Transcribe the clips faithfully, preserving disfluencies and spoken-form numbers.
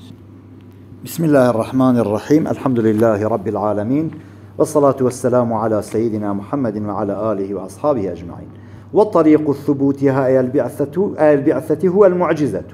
بسم الله الرحمن الرحيم. الحمد لله رب العالمين، والصلاة والسلام على سيدنا محمد وعلى آله وأصحابه أجمعين. والطريق الثبوت هي البعثة, البعثة هو المعجزة.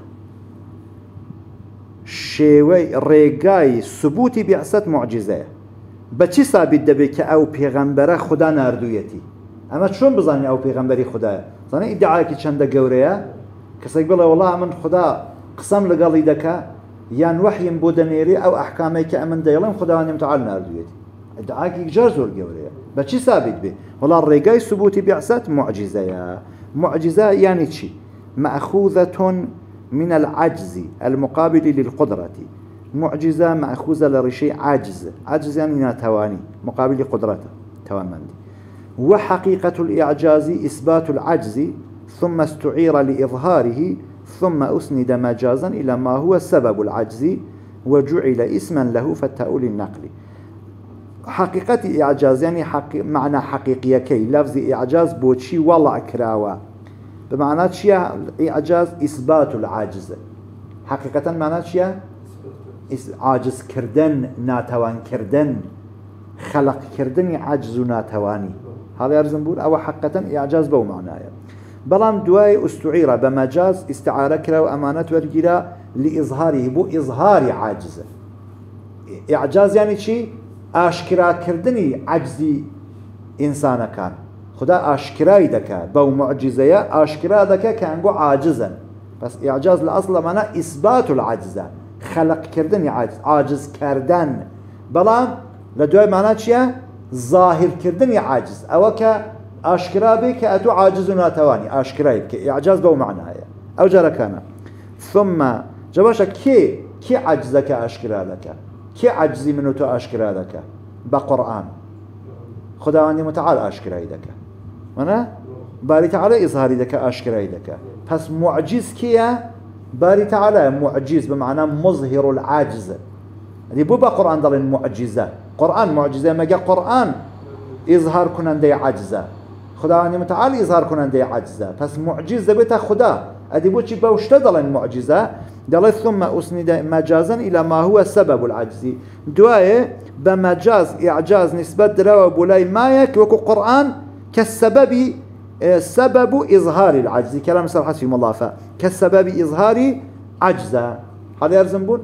شيوي ريقاي ثبوت بعثة معجزة بچی ثابت دبي او پیغمبر خدا نردویتی. اما چون بزنی او پیغمبری خدا زنی ادعای کی چنده گوریه کسی بله والله من خدا قسم لقالی دکا یان وحی بودنیری او احکامی که امن دیلم خداوند متعال نردویتی. ادعای کی جرزور گوریه بچی ثابت بی والله ريقاي ثبوت بعثة معجزة. معجزة يعني چی؟ مأخوذة من العجز المقابل للقدرة. معجزة مأخوذة لرشي عاجز. عجز يعني ناتواني مقابل قدرته توانمندي. وحقيقة الإعجاز إثبات العجز ثم استعير لإظهاره ثم أسند مجازا إلى ما هو سبب العجز وجعل اسما له فالتأول النقل. حقيقة إعجاز يعني حق... معنى حقيقية كي لفظ إعجاز بوشي والله كراوة بمعنى شيء إعجاز إثبات العجز. حقيقة معنى شيء عاجز كردن ناتوان كردن خلق كردن عجز ناتواني. هذا يرزم بول أو حقيقة إعجاز بو معناه. بلام دواي استعير بمجاز استعارة كرا وأمانة ورجلا لإظهاره بو إظهار عاجز. إعجاز يعني شيء آشكرا كردني عجزي إنسان كان خدا آشكراي دكا بو معجزة آشكرا دكا كأنه عاجزا. بس إعجاز الأصل معناه إثبات العجز خلق كردني عاجز عاجز كردن. بلام لدواي معناه شيء ظاهر كردني عاجز أو كأشكرا بك أدو عاجز ناتواني أشكراي بك إعجاز بو معناه أو جرى كان. ثم جباشا كي كي عجزك أشكرا لك كي عجزي منو تو أشكرا لك بقرآن خداوند متعال أشكراي لك وانا باري تعالى إظهاري لك أشكراي لك. بس معجز كيا باري تعالى معجز بمعنى مظهر العاجز. اللي بو بقرآن ضل معجزة قرآن معجزة ما جاء قرآن إظهار كنن دي عجزة خداوند متعال إظهار كنن دي عجزة. بس معجزة بيتا خدا أدي بوشي بوشتدل المعجزة دل ثم أسند مجازا إلى ما هو سبب العجز. دواء بمجاز إعجاز نسبة دروا بولاي مايك وكو قرآن كالسبب سبب إظهار العجز كلام صراحة في مضافة كالسبب إظهار عجزة. هذا يرزم بون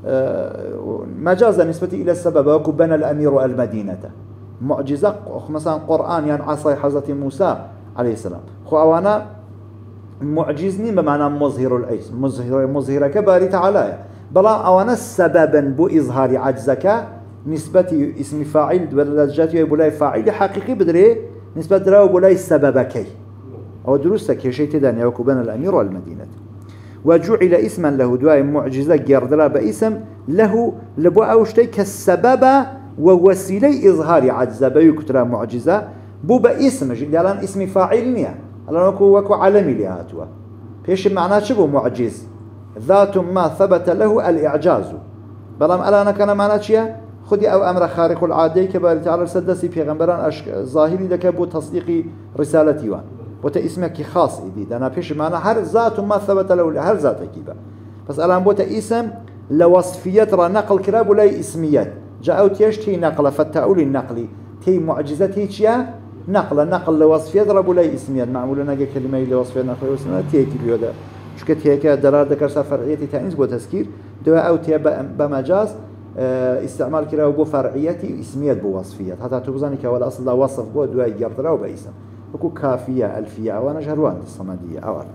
مجازا نسبة إلى السبب وكو بنى الأمير المدينة معجزة مثلا قرآن يعني عصا حضرة موسى عليه السلام خو أوانا معجزني بمعنى مظهر العجز مظهر مظهرك باري تعالى بلا أوانا سببا بو إظهار عجزك نسبة اسم فاعل درجات بولاي فاعل حقيقي بدري نسبة درا بولاي سببكي أو دروسك شيء تداني وكبن الأمير والمدينة. وجعل اسما له دواء معجزة جردلا باسم له لبو أوشتي كالسبب ووسيلة إظهار عجزة بيكترى معجزة بو باسم لأن اسم فاعل نيا لأن وكو وكو عالمي لهاتوا فيش معناه شبه معجز ذات ما ثبت له الإعجاز. بلام ألا كان معناه شيء خدي أو أمر خارق العادي كبار تعالى سدسي بيغمبران أشك ظاهري لك بو تصديق رسالتي وان بوتا اسمك خاص إدي أنا فيش معناه هر ذات ما ثبت له هر ذات كيبا. بس الآن بوتا اسم لوصفيات را نقل كراب ولا اسميات جاءوا تيشتي نقل فالتأول النقلي تي معجزتي شيا نقل نقل لوصفيات را ولا اسميات معمولة نجا كلمة لوصفيات نقل واسميات تي كي بيودا شو كتيك درار ذكر فرعيتي تأنيس بو تذكير دواء أو تي بمجاز استعمال كرا وبو فرعيتي اسميات بو وصفيات حتى تبزاني كوال أصل وصف بو دواء يردرا وباسم وكو كافية ألفية وانا جهروان الصمدية أول.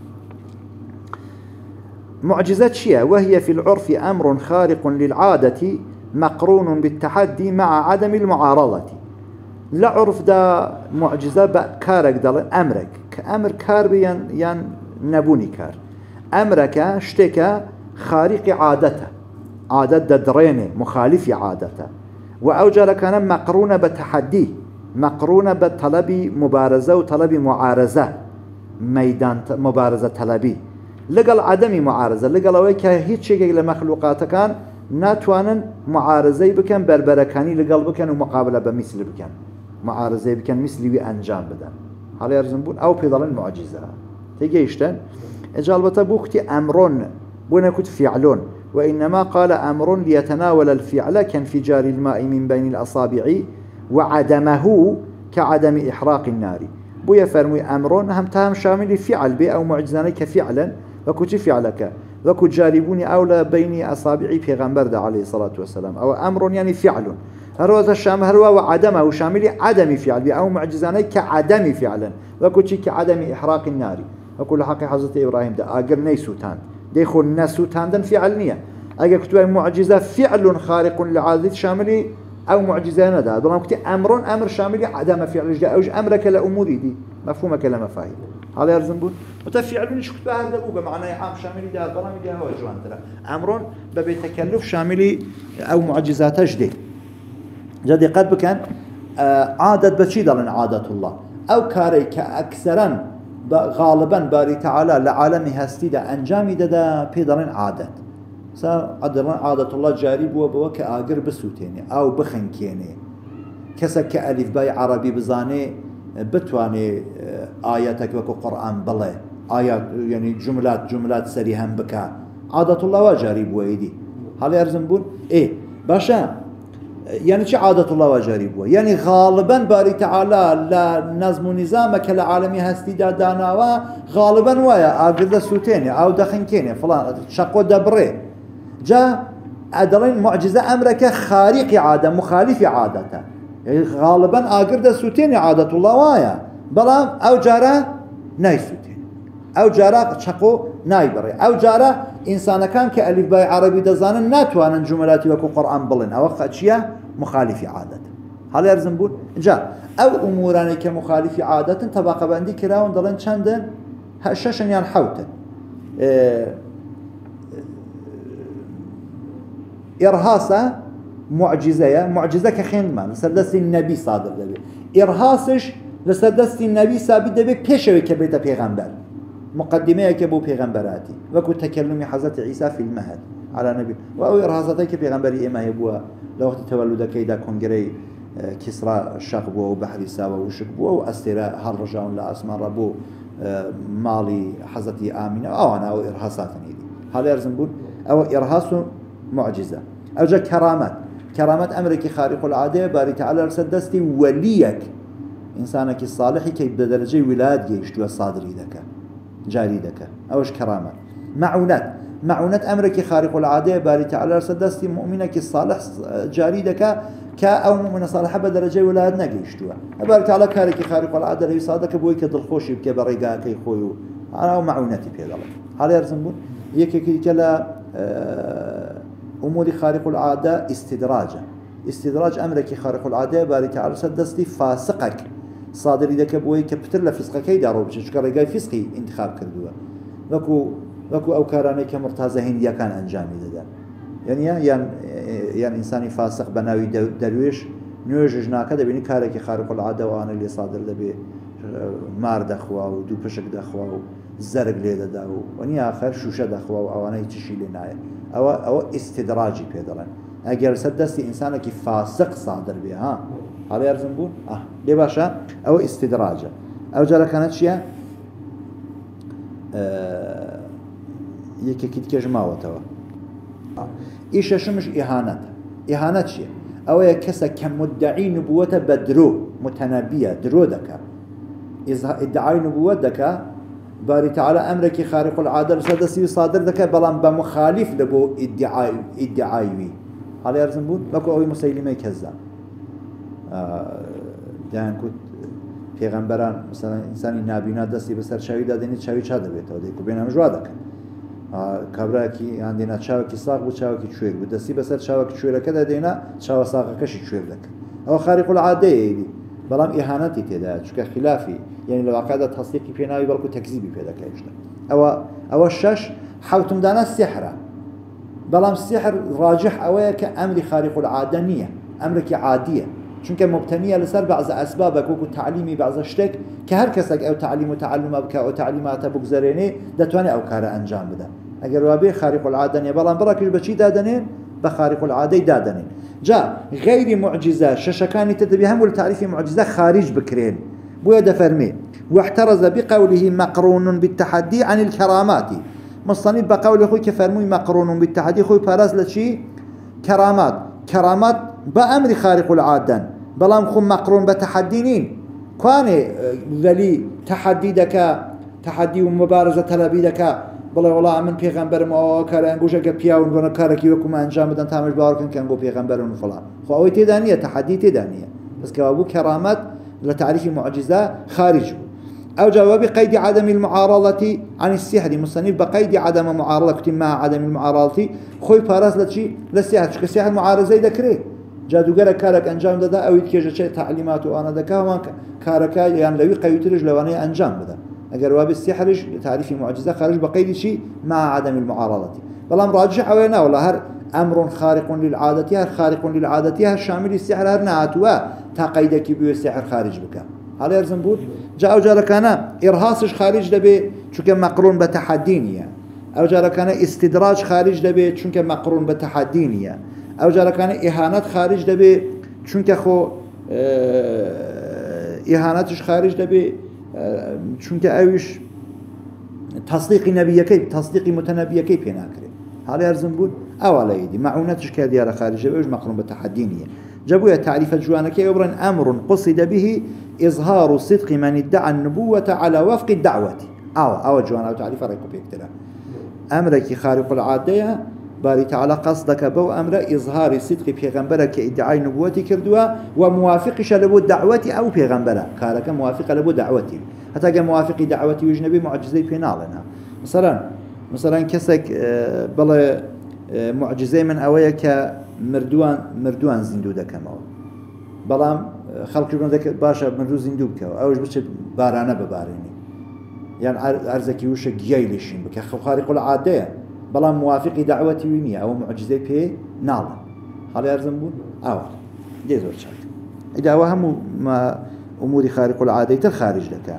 معجزات شيء وهي في العرف أمر خارق للعادة مقرون بالتحدي مع عدم المعارضة. لا عرف دا معجزة بكارك دل أمرك كأمر كار بيان يان نبوني كار أمرك اشتكى خارق عادته عادة درينه مخالف عادته وأوجل كان مقرونة بتحدي مقرونة بطلب مبارزة وطلب معارضة ميدان مبارزة طلبي لقل عدم معارضة لقل ويك هيك شيء لمخلوقات كان ناتوانن معارضة بكن بربركاني لقل بكن ومقابلة بمثل بكن معارضة بكن مثل بأنجام بدن هذا يرزمون أو بيضل المعجزة تيجي إيشتن إجالبته بوختي أمرون بونا كنت فعلون وإنما قال أمر ليتناول الفعل كانفجار الماء من بين الأصابع وعدمه كعدم إحراق النار. بو يفرمي أمر هم تهم شامل فعل بي أو معجزاني كفعلا وكو فعلك وكو جاربوني أولى بين أصابعي پیغمبر عليه الصلاة والسلام أو أمر يعني فعل هروز الشام هروا وعدمه شامل عدم فعل بي أو معجزاني كعدم فعلا وكو كعدم إحراق النار وكل حق حضرت إبراهيم ده أقر نيسوتان ديخل نسوتان دن فعل نية أقر كتبه معجزة فعل خارق لعادة شامل أو معجزة ندى ضمن كتير أمر أمر شامل عدم فعل جاء أوج أمرك لأموري دي مفهومك لمفاهيم على يرزنبون وتفعل نش كتبه هذا أوجا معناه عام شامل ده ضمن ده هو جوان ترى أمر ببيتكلف شامل أو معجزات جديد جدي قد بكن عادة بشيدة لن عادة الله أو كاري كأكثرا غالبا باري تعالى لعالم هستي ده أنجامي ده ده بيدرن عادة سا عدرن عادة الله جاري بوا بوا كأجر بسوتيني أو بخنكيني كسا كألف باي عربي بزاني بتواني آياتك وكو قرآن بله آيات يعني جملات جملات سريهم بكا عادة الله وجاري بوا إيدي هل يرزنبون إيه باشا يعني شو عادة الله وجاري بوا يعني غالبا باري تعالى لا نظم نظامك العالمي هستي داناوا غالبا ويا أجر سوتيني أو دخنكيني فلان شقو دبري جاء أدلين معجزة أمرك خارق عادة مخالف عادته يعني غالبا أجر سوتيني عادة الله ويا بلام أو جارة ناي سوتيني أو جارة شقو نايبري أو جارة إنسان كان كألف باي عربي دزانا ناتوانا جملاتي وكو قرآن بلن أو خدشية مخالف عادة هل يرزنبون جاء أو أموراني كمخالف عادة طبقة باندي كراون دلن چندن هشاشن يعني حوتن اه إرهاصة معجزة معجزة كخندمان لسردست النبي صادر دبي إرهاصش لسردست النبي ثابت دبي بيشوي كبيت پیغمبر مقدمة كبو پیغمبراتي وكو تكلمي حضرت عيسى في المهد على نبي وأو إرهاصتي كبيغمبري إما يبوها لوقت تولد كيدا كونغري كسرى الشقبو وبحري ساوى وشقبو وأسترى هالرجاون لأسمان ربو مالي حضرتي آمنة أو أنا أو إرهاصات نيدي هل يرزنبون أو إرهاص معجزة أو جا كرامات كرامات أمريكي خارق العادة باري تعالى رسدستي وليك إنسانك الصالح كي بدرجة ولاد جيشتوا الصادري ذكا جاري ذكا أوش كرامات معونات معونات أمريكي خارق العادة باري تعالى رسدستي مؤمنك الصالح جاري ذكا كا أو مؤمن صالح بدرجة ولاد نجيشتوا باري تعالى كاريكي خارق العادة اللي يصادك بوي كدل خوشي بكبريقا كي خويو أنا معونتي في ذلك هل يرزمون يكي كلا أمور خارق العادة استدراجا استدراج أمريكي خارق العادة باري تعالى سدستي فاسقك صادر إذا كبوي كبتر لفسقك كيدا روبش شكرا جاي فسقي انتخاب كردوا وكو وكو أو كاراني كمرتازهين يا كان أنجامي ده يعني يعني يعني إنساني فاسق بناوي درويش نيوجج ناكده بيني كاركي خارق العادة وأنا اللي صادر ده بي مار دخوا ودو بشك دخوا زرق ليدا ده وني آخر شوشة دخوا أو أنا يتشي لنايا أو أو استدراجي بيدرن أجر سدستي إنسانك فاسق صادر بها هذا يرزمبون آه ليه باشا أو استدراجة أو جرى كانت شيء آه يك كيد كجماوة توا آه إيش شمش إهانة إهانة شيء أو يكسر كمدعي نبوة بدرو متنبية درو دكا إذا ادعاء نبوة دكا باري تعالى أمرك خارق العادة سدسي صادر دكا بلان بمخالف لبو ادعاء ادعاء هذا يرزمبون لكو أوي مسيلمة كذا آه يعني كنت پیغمبران مثلا إنساني نابينا دستي بسر شوي داديني شوي چه دبيت ودي كو بينام جوادك آه كبرا كي عندنا چاو كي ساق بو چاو كي چوير بو دستي بسر چاو كي چوير كده دينا چاو ساق كشي چوير دك أو خارق العادة يدي بلام إهانتي تدا چونك خلافي يعني لو عقادة تصديقي بيناوي بلكو تكذيبي بيدا كيشتا أو أو الشش حوتم دانا السحرة بلام السحر راجح أويا كأمر خارق العادة نية أمرك عادية چونك مبتنية لسر بعض أسبابك وكو تعليمي بعض اشتك كهر كسك أو تعليم وتعلم بك أو تعليمات بگذريني دتواني أو كار أنجام بدا أجر وابي خارق العادة نية بلان براكش بچي دادنين بخارق العادة دادنين جاء غير معجزة ششكاني تدبيهم والتعريف معجزة خارج بكرين بويا دفرمي واحترز بقوله مقرون بالتحدي عن الكرامات مصنف بقول خوي كفرموي مقرون بالتحدي خوي باراز لشي كرامات كرامات بأمر خارق العادة بلام خو مقرون بتحدينين كواني ذلي تحدي دكا تحدي ومبارزة طلبي دكا بلا والله من پیغمبر ما کارن گوشه که پیاون بنا کاری که وکم انجام بدن تامش باور کن که گو پیغمبرون فلان خو اوی تدانیه تحدي تدانیه بس که ابو کرامت لتعريف معجزة خارج أو جواب قيد عدم المعارضة عن السحر مصنف بقيد عدم معارضة مع عدم المعارضة خوي باراس لشي للسحر شو كسحر معارضة ذكره جادو قال كارك أنجام ده أو يتكيج شيء تعليمات وأنا ذكاه ما كارك يعني لو يقيد رجل لو أنا أنجام بده أجر واب السحر تعريف معجزة خارج بقيد شيء مع عدم المعارضة بلام راجح أوينا ولا هر أمر خارق للعادة هر خارق للعادة هر شامل السحر هر نعتوا تقيدك بيو السحر خارج بك هذا يرزم بود جاء جارا كان إرهاصش خارج دبي چونك مقرون بتحدينية أو جارا كان استدراج خارج دبي چونك مقرون بتحدينية أو جارا كان إهانات خارج دبي چونك خو إهاناتش خارج دبي چونك أوش تصديق نبيكي تصديق متنبيكي بيناكري هذا يرزم بود أولا يدي معوناتش كديار خارج دبي مقرون بتحدينية جابوا تعريف الجوانك يبرن أمر قصد به إظهار صدق من ادعى النبوة على وفق الدعوة أو أو جوان أو تعريف رأيكم بيكتلا أمرك خارق العادة باري تعالى قصدك بو أمر إظهار صدق بيغمبرك ادعاء النبوة كردوا وموافقش لبو الدعوة أو بيغمبرك كارك موافق لبو دعوتي حتى موافق دعوتي وجنبي معجزي بينالنا مثلا مثلا كسك بلا معجزي من أويك مردوان مردوان زندو دكماو بلام خلق يقولون ذاك باشا مردو زندو بكاو أوش بس بارانة بباريني يعني أرزكي وش جيلشين بك خارق العادة بلام موافق دعوتي وينية أو معجزة بيه نالا هذا يرزم بود أول جزور شاك إذا وهم ما أمور خارق العادة الخارج لك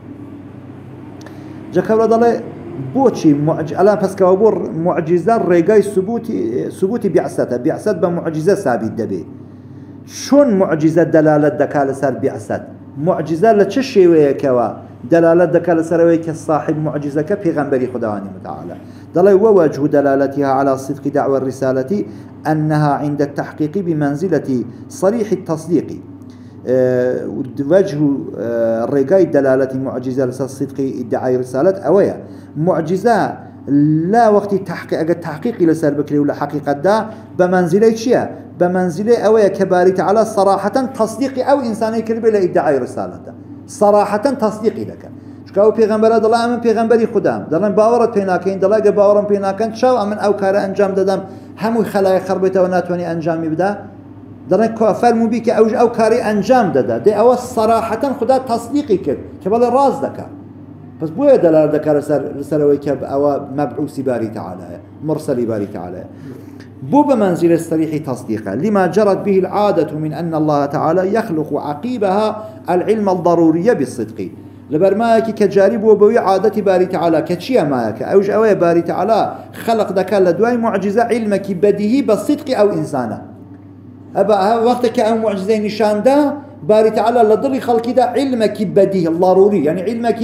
جاكولا ضل بوشي معج الان بس كوابور معجزة رجاي ثبوتي ثبوتي بعثته بعثت بمعجزة ثابت دبي شون معجزة دلالة دكال سر بعثت معجزة لتشي ويكوا دلالة دكال سر ويك الصاحب معجزة كبيغمبري خداواني متعالى ضل ووجه دلالتها على صدق دعوى الرسالة أنها عند التحقيق بمنزلة صريح التصديق أه وجه أه رجاي دلالة معجزة لصدق ادعاء رسالة أويا معجزة لا وقت تحقيق أجد تحقيق لسر بكري ولا حقيقة دا بمنزلة شيء بمنزلة أويا كباري تعالى صراحة تصديق أو إنساني كربي لإدعاء رسالته صراحة تصديق لك شكاو پیغمبر دلا من پیغمبری خدام دلن باورت پیناکین دلا گ باورم پیناکن شاو من او کار انجام دادم همو خلای خربته و ناتونی انجامی بده دلن کافر مو بی که اوج او کاری انجام داده ده او صراحة خدا تصدیقی کرد که بل راز دکا بس بوی دلال دکار سر سروی که او مبعوث باری تعالی مرسل باری تعالی بو بمنزل الصريح تصديقا لما جرت به العادة من أن الله تعالى يخلق عقيبها العلم الضروري بالصدق لبرماك كجارب وبوي عادة باري تعالى كتشيا ماك أوج أوي باري تعالى خلق ذكاء لدواي معجزة علمك بديه بالصدق أو إنسانه أبا وقتك أو معجزة نشان ده باري تعالى لضر خلق ده علمك بديه الضروري يعني علمك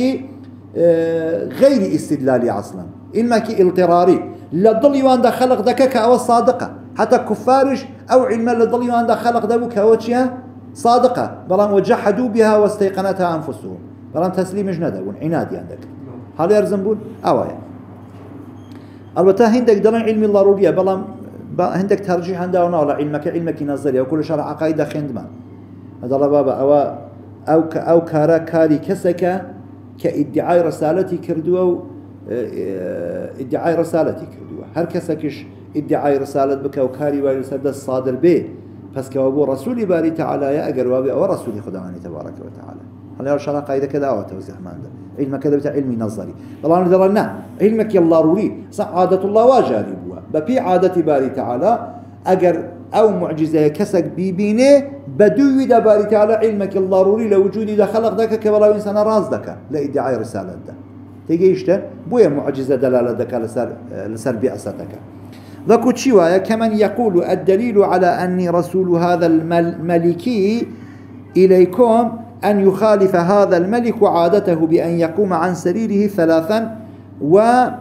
غير استدلالي أصلا علمك اضطراري لضل يوان ده خلق ذكاء أو الصادقة حتى كفارش أو علم لضل يوان ده خلق ده كوتشيا صادقة بلان وجحدوا بها واستيقنتها أنفسهم بلان تسليمش ندون عنادي عندك هل يرزمبون أوايا البته هندك دلن علم الضرورية بلان هندك ترجيح عندها ولا علمك علمك نظري وكل شرع عقائد خندمان هذا بابا أو أو ك أو كارا كاري كسك كادعاء رسالتي كردوا ادعاء رسالتي كردوا هر كسكش ادعاء رسالة بك وكاري ورسالة الصادر به بس كوابو رسول باري تعالى يا أجر وابي أو رسول خداواني تبارك وتعالى هلا شرع قاعدة كذا أو توزيع مانده علم كذا بتاع علمي نظري والله ندرنا علمك يلا روري عادة الله واجاربوا ببي عادة باري تعالى أجر أو معجزة كسك بيبينه بدوي دا باري تعالى علمك الضروري لوجود دا خلق ذاك كبلا إنسان راز ذاك لا ادعاء رسالة ده تيجي يشتر بويا معجزة دلالة ذاك لسر لسر بأساتك ذاك شيء كمن يقول الدليل على أني رسول هذا الملكي إليكم أن يخالف هذا الملك عادته بأن يقوم عن سريره ثلاثا و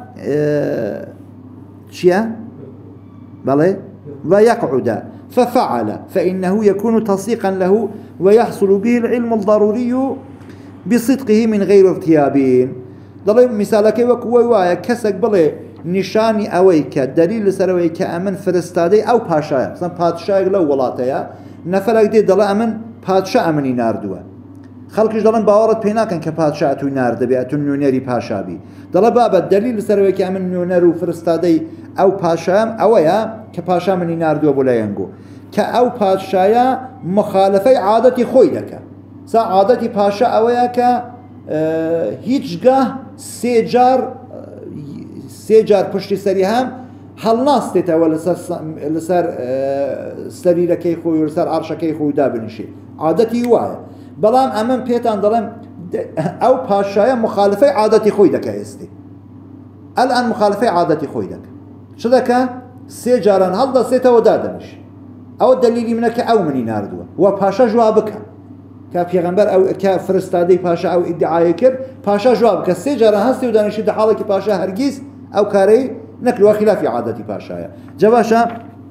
اه شيا بلى ويقعد ففعل فإنه يكون تصديقا له ويحصل به العلم الضروري بصدقه من غير ارتيابين. ضل مثالك وكوي وايا كسك بلى نشاني أويك دليل سرويك أمن فرستادي أو باشايا مثلا بادشاي لو ولاتيا نفلك دي ضل أمن بادشا أمني ناردوه خلقش دلن باورت بينا كان كبادشا تو نارد بيأتو نيونيري باشا بي ضل بابا الدليل سرويك أمن نيونيرو فرستادي أو باشا أويا كباشا مني ناردوه بولا ينجو كأو بادشايا مخالفة عادتي خويدك سا عادتي باشا أويا ك اه هيج جاه سيجار سيجار پشتی سری هم حل ناستیت و لسر لسر سری کی خوی و لسر عرش کی خوی دابنشی عادتی وای بلام امن پیتان دارم او پاشای مخالفه عادتی خوی دکه استی الان مخالفه عادتی خوی دک شده که سيجاران هل دستيته ودادنش او دليلي منك او مني ناردوه و پاشا جوابك كبيغمبر او كفرستادي پاشا او ادعای کرد پاشا جوابك سيجاران هستی ودانشی ده حاله که پاشا هرگیز او كاري نكلوا خلاف عادتي باشايا جواشا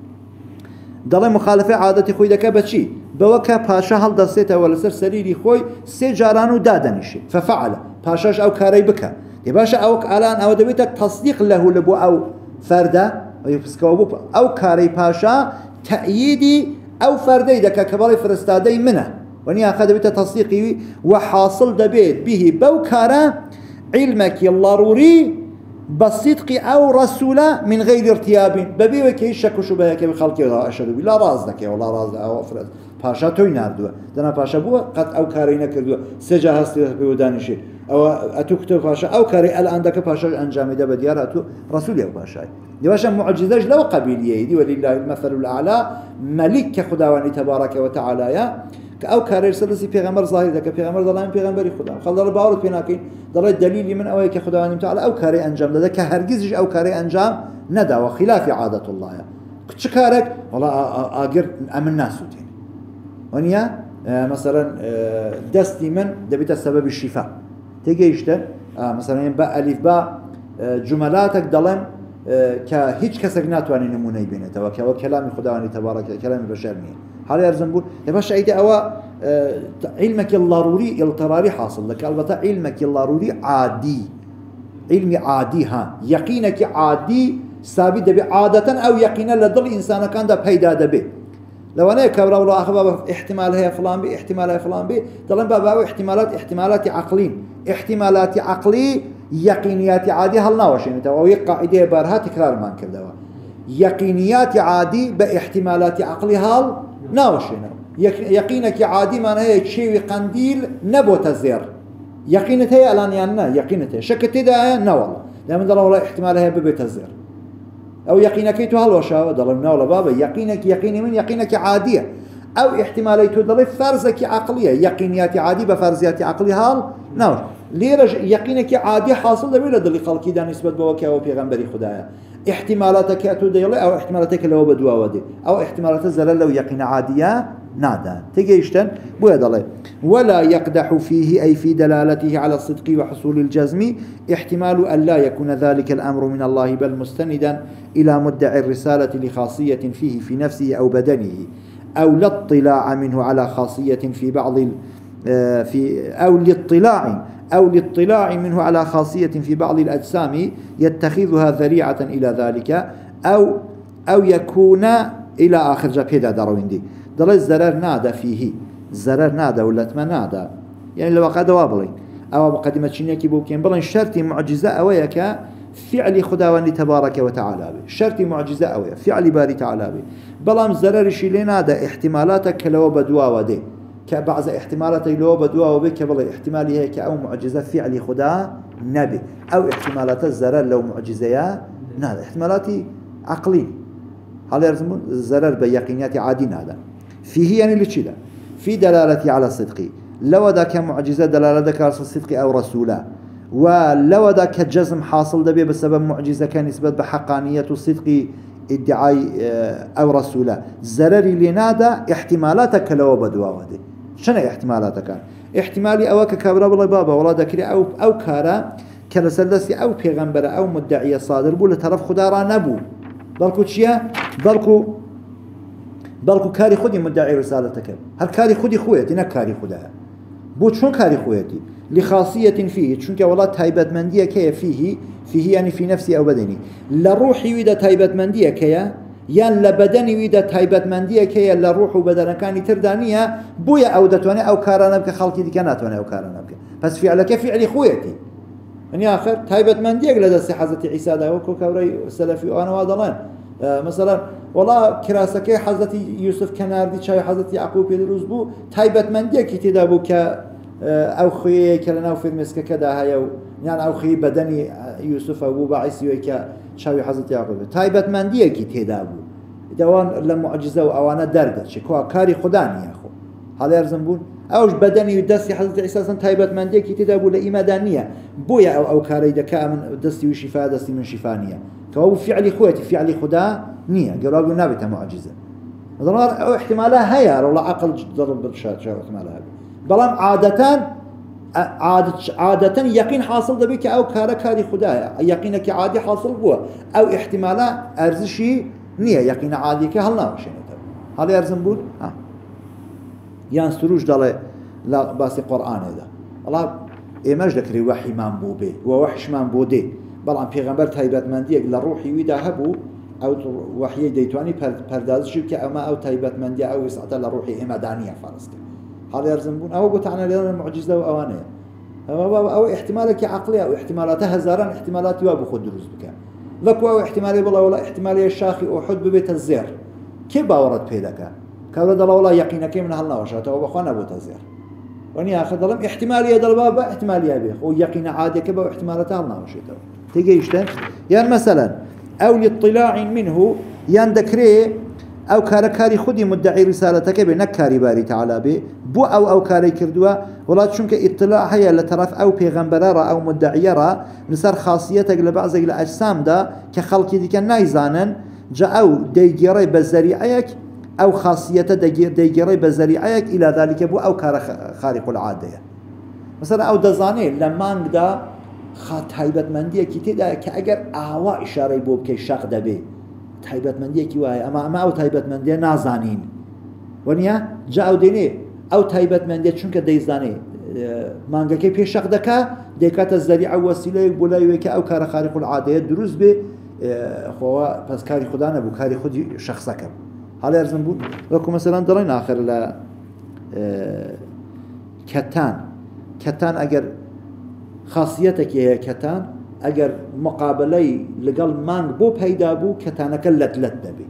دڵێ مخالفه عادەتی خۆی دەکە بەچی بەوە کە پاشا هەڵدەستێتەوە لەسەر سەریری خۆی سێ جاران و دادەنیشێ فەفعلە پاشاش ئەو کارەی بکە دێ باشە ئەو ئالان ئەوە دەبێتە تەصدیق لەهو لە بۆ ئەو فەردە پسکەوە بوو ئەو کارەی پاشا تەئییدی ئەو فەردەی دەکە کە بەڵێ فرستادەی منە وەنیاخە دەبێتە تەصدیقی و حاصل دەبێت بیهی بەو کارە علمێکی ضروری بصدق أو رسولا من غير ارتياب ببي وكي شك وشبهه كي خلقي أشهد بالله رازدك ولا راز أو أفراد باشا توي ناردوه دنا باشا بوا قد أو كارينا كردوه سجى هستي بودانشي أو أتوكتو باشا أو كاري الآن دك باشا أنجام ده بديار أتو رسول يا باشا دي باشا معجزة لو قبيلية دي ولله المثل الأعلى ملك خداواني تبارك وتعالى يا أو كارير سلسي پیغمبر ظاهر ده كپیغمبر ظلام پیغمبری خدا خلال باورت بيناكين ضل دليل من أويك خداواني تعالى أو كاري أنجام ده كهرجزش أو كاري أنجام ندى وخلاف عادة الله كتش كارك والله أجر أمن الناس وتين ونيا مثلا دستي من ده بيت السبب الشفاء تيجي إشته مثلا باء ألف باء جملاتك ضلن كهيج كسر ناتواني نموني بينته وكوا كلام خداواني تبارك كلام بشر نيه حالا يرزم بول يباش عيدي أوا علمك الضروري اضطراري حاصل لك البته علمك الضروري عادي علمي عادي ها يقينك عادي ثابت به عادة أو يقينا لدل إنسان كان ده بيدا به لو أنا كبر والله أخبار احتمال هي فلان به احتمال هي فلان به طلعن بابا احتمالات احتمالات عقلين احتمالات عقلي يقينيات عادي هل ناوشين تو يقع إيديه برها تكرار ما نكردوا يقينيات عادي باحتمالات عقلي هل ناوشينه يقينك عادي ما هي شيء قنديل نبوت الزير يقينته هي الان يعني يقينته شكته ده نا والله لما دل والله احتمالها ببيت الزير او يقينك تو هالوشا دل نا والله بابا يقينك يقيني من يقينك عاديه او احتماليته دل فرزك عقليه يقينيات عادي بفرزيات عقلي هال ناوش ليرج يقينك عادي حاصل ده دل خلقي ده نسبه بوكا او پیغمبري خدايا احتمالاتك اتو ديله او احتمالاتك لو بدوا ودي او احتمالات الزلال لو يقين عاديه نادا تيجيشتن بويدله ولا يقدح فيه أي في دلالته على الصدق وحصول الجزم احتمال أن لا يكون ذلك الأمر من الله بل مستندا إلى مدعي الرسالة لخاصية فيه في نفسه أو بدنه أو لاطلاع منه على خاصية في بعض في أو الاطلاع أو الاطلاع منه على خاصية في بعض الأجسام يتخذها ذريعة إلى ذلك أو أو يكون إلى آخر جبهة دارويندي دل الزرر نادى فيه الزرر نادى ولا ما نادى يعني لو قد وابلين أو مقدمة شنيكي بوكين بلن شرطي معجزة أويك فعل خداوند تبارك وتعالى به شرطي معجزة أويك فعل باري تعالى به بلام الزرر شيء نادى احتمالاتك لو بدوا ودي كبعض احتمالاتك لو بدوا وبك بل احتمالي هيك أو معجزة فعل خدا نبي أو احتمالات الزرر لو معجزة نادى احتمالاتي عقلي هل يرزمون الزرر بيقينيات عادي نادى فيه يعني لشيء في دلالة على الصدق لو ذاك معجزة دلالة على الصدق أو رسوله ولو ذاك جزم حاصل دبي بسبب معجزة كان يثبت بحقانية الصدق ادعاء أو رسوله زرري لنادى احتمالاتك لو بدوا ودي شنو احتمالاتك احتمالي أوك كبر بالله بابا ولا ذكري أو أو كارا كالسلسي أو بيغمبر أو مدعية صادر بو لطرف خدا را نبو بلكو چيا بلكو بلكو كاري خودي مدعي رسالتك هل كاري خودي خويتي نا كاري خدا بو چون كاري خويتي لخاصية فيه چونك والله تايبت مندية كي فيه فيه يعني في نفسي أو بدني لروحي ويدا تايبت مندية كي يان لبدني ويدا تايبت مندية كي لروح وبدن كان تردانية بويا أو دتواني أو كارنا بك خلقي دي كانت وانا أو كارنا بك بس فعلك فعلي خويتي يعني آخر تايبت مندية لدى حضرة عيسى دا وكو كوري السلفي وأنا واضلان آه مثلا والله كراسكي حضرة يوسف كناردي شاي حضرة يعقوب يدروز بو تايبت مندية كي تدابو ك أو خي كلنا في المسك كذا هيا يعني أو خي بدني يوسف أبو بعيس يوكا شاوي حضرة يعقوب تايبت مندية كي تدابو دوان لمعجزة وأوانا درجة شكوا كاري خداني يا أخو هذا يرزمون أوش بدني يدسي حضرة عيسى تايبت مندية كي تدابو لإيمادانية بويا أو أو كاري دكا من دستي وشفاء دستي من شفانية كهو فعلي خواتي فعلي خدا نية قالوا نابتها معجزة مثلا أو احتمالها هيا ولا عقل ضرب بالشات شو احتمالها بلام عادة عادة عادة يقين حاصل دبيك أو كارا كاري خدايا يقينك عادي حاصل هو أو احتمالا أرزشي نية يقين عادي كهل ناوشين هذا يرزم بود ها يان سروج دله لا بس القرآن هذا الله إيماج ذكري وحي من بوبه ووحش من بوده بلام پیغمبر تایبت مندی لروحي ويدا هبو أو وحي ديتواني پردازشی که أما أو تایبت مندی أو وسعت لروحي إمدانية فرسك هذا يرزمون أو بتعنا لنا المعجزة وأوانية أو, أو احتمالك عقلية أو احتمالاتها زاران احتمالات يوابو خد دروز بك لك أو احتمالي بالله ولا احتمالي الشاخي أحد ببيت الزير كيف باورت بيدك كولد الله ولا يقينك من هالله وشاته وبخوانا بوت الزير وني أخذ لهم احتمالية دلبابة احتمالية بيخ ويقين عادي كبا واحتمالاتها الله وشاته تيجي يشتن يعني مثلا أو لاطلاع منه يندكري أو كاركاري خدي مدعي رسالتك بنكاري باري تعالى به بو أو أو كاري كردوا ولا تشونك اطلاع هي لطرف أو بيغمبرارا أو مدعيرا نصر خاصيتك لبعض الأجسام دا كخلقي دي كان نايزانا جاء أو ديجيري بزريعيك أو خاصية ديجيري بزريعيك إلى ذلك بو أو خارق العادة مثلا أو دزاني لما نقدا خات هيبت مندية كتير كأجر أهواء إشارة بوب كي شاق دبي تایبت مندی کی وای اما اما او تایبت مندی نازانین ونیا جاو دینی او تایبت مندی چون که دیزانی مانگا کی پیش شق دکا دکات الذریعه وسیله بولای که او کار خارق العاده دروز به خو پس کاری خدا نه بو کاری خودی شخصا کم حالا ارزم بود لكم مثلا درین آخر لا کتان کتان اگر خاصیتك هي کتان اگر مقابله لقل مانگ بو پیدا بو کتانک لت لت دبی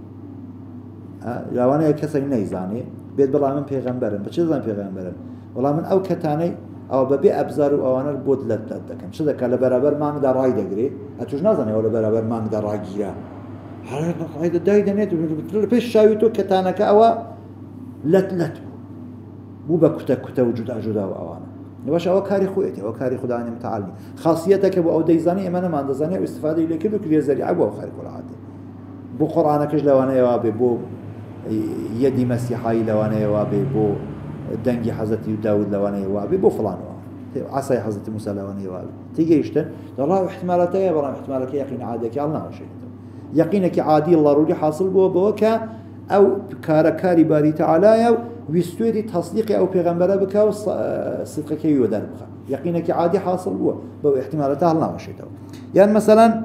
لوانه کسی نیزانی بید بلا من پیغمبرم بچه زن پیغمبرم ولی من او کتانی او ببی ابزار و اوانر بود لت لت دکم چه دکه لبرابر مانگ در رای دگری اتوش نزنی او لبرابر مانگ در رای گیره هاي داي دنيت بيش شاويتو كتانك او لت لت بو بكتا كتا وجود اجودا وانا باش او كاري خويتي او كاري خداني متعالي خاصيتك ابو ديزاني امانه ما اندزاني واستفاده الى كل كل زريعه ابو خارق العاده بو قرانك لوانا يوابي بو يدي مسيحي لوانا يوابي بو دنجي حضرت داود لوانا يوابي بو فلان عصاي حضرت موسى لوانا يوابي تيجي يشتن والله احتمالاتها يا برا احتمالك يقين عادك الله شيء يقينك عادي الله رولي حاصل بو بوكا او كاركاري باري تعالى ويستوي تصديقي او پیغمبره بك صدقك يودر بك يقينك عادي حاصل بو بو احتمالاتها الله شيء يعني مثلا